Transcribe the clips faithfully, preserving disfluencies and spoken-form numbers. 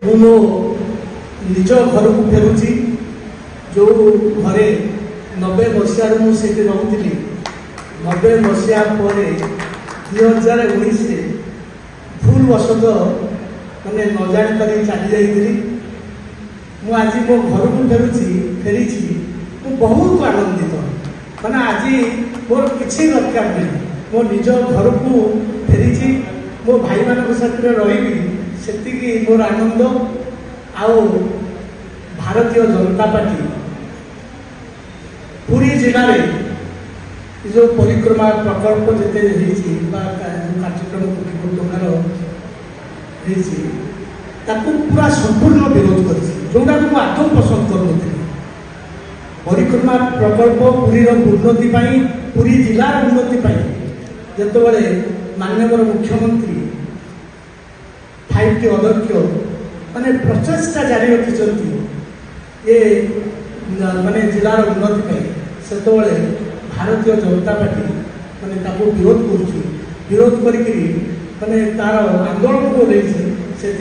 मु मो निज घर को फेरुची जो घरे नब्बे मसीह मुझे रोली नब्बे मसीहा दुई हजार उन्नीस भूल वशत मैंने न जाणी पारि चली जाइली मु आज मो घर को फेरुची फेरी मु बहुत आनंदित मैंने आज मोर किसी दरकार नहीं मो निज घर को फेरी मो भाई मान साथ रही से मोर आनंद आओ भारतीय जनता पार्टी पुरी जिले में जो परिक्रमा प्रकल्प जिते कार्यक्रम प्रकार पूरा संपूर्ण विरोध कर जोटा को आदौ पसंद कर परिक्रमा प्रकल्प पुरी उन्नति पुरी जिलार उन्नति जो माननीय मुख्यमंत्री फाइव टी अध्यक्ष माने प्रचेषा जारी रखी ये माने जिलार उन्नति से भारतीय जनता पार्टी माने विरोध कर विरोध कर तार आंदोलन को से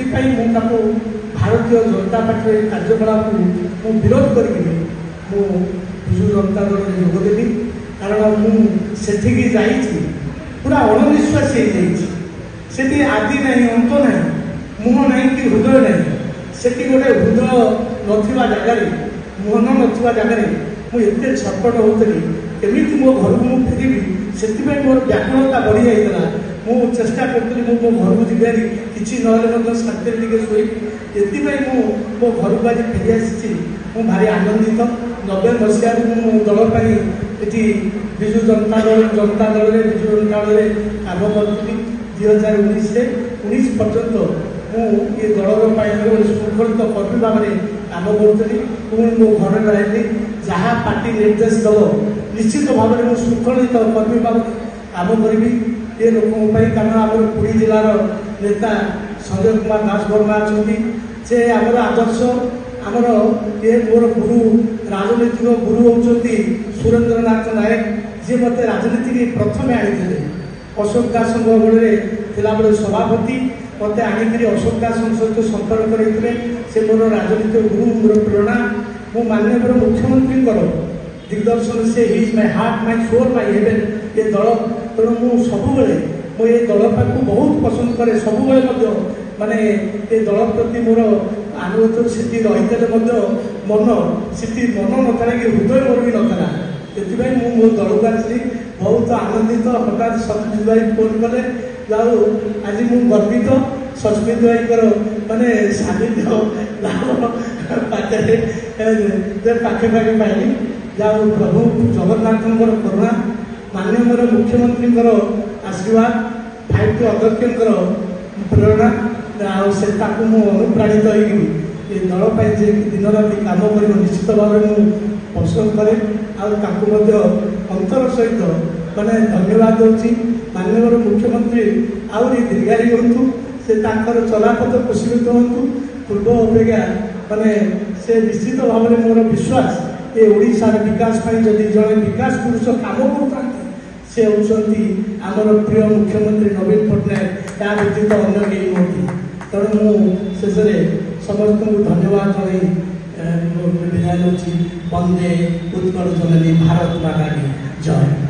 भारतीय जनता पार्टी कार्यकलाप को विरोध कर विजु जनता दल में जोगदेली कारण मुझे जा पूरा अणविश्वास से आदि ना अंत ना मुह ना कि हृदय ना से गोटे हृदय नथिबा जगार मुहन नथिबा जगार मुझे छटपट होती केमी मो घर को फेरबी से मोर व्याकुलता बढ़ी जाता मु चेष्टा करी मो घर को जीवारी किसी ना शांति शोई ये मो घर को आज फेरी आसी मु भारी आनंदित नब्बे मसीह दल ये विजु जनता दल जनता दल में विजु जनता दल काम करी दुई हजार उन्नीस उन्नीस पर्यंत मुझे दलर शृंखलित कर्मी भाव में काम करी पुणी मो घर रही जहाँ पार्टी निर्देश दल निश्चित भाव में शृंखलित कर्मी भाव काम करी ये लोकों कारण आम पुरी जिलार नेता संजय कुमार दास वर्मा अच्छा से आमर आदर्श आमर ये मोर गुरु राजनीतिक गुरु होती सुरेंद्र नाथ नायक जी मत राजनीति प्रथम आनी अशोक दास बड़े बेले सभापति मत आनिक अशोक दास सहित संपर्क करते से मोर राजनीतिक गुरु मोर प्रेरणा मो माननीय मुख्यमंत्री दिग्दर्शन से he's my heart my soul my heaven ये दल तेणु मु सब मो ये दल को बहुत पसंद करे सब माने ये दल प्रति मोर अनुरोध से रही मन से मन नथा कि हृदय मोर भी नाला से मो दल को आसली बहुत आनंदित हठात सस्मित भाई फोन कले जाऊ आज मु गर्वित सस्मित भाई माने सानिध्य पाखे पाखे पाइली जाऊ प्रभु जगन्नाथ करुणा माननीय मुख्यमंत्री आशीर्वाद फाइव टी अध्यक्ष प्रेरणा से अनुप्राणित ये दल दिन राति काम कर निश्चित भाव में पसंद करे अंतर सहित मैंने धन्यवाद दूसरी माननीय मुख्यमंत्री आहरी दीर्घायी हूँ से चलापथ कुशीत हूँ पूर्व अपेक्षा माने से निश्चित भाव में मोर विश्वास ये ओडिशार विकास जदि जड़े विकास पुरुष काम करता से होती आमर प्रिय मुख्यमंत्री नवीन पट्टनायक या व्यतीत अन्य कई नौती तेणु शेष समस्त को धन्यवाद जन विदाय नौची वंदे उत्कल जननी भारत माता की जय।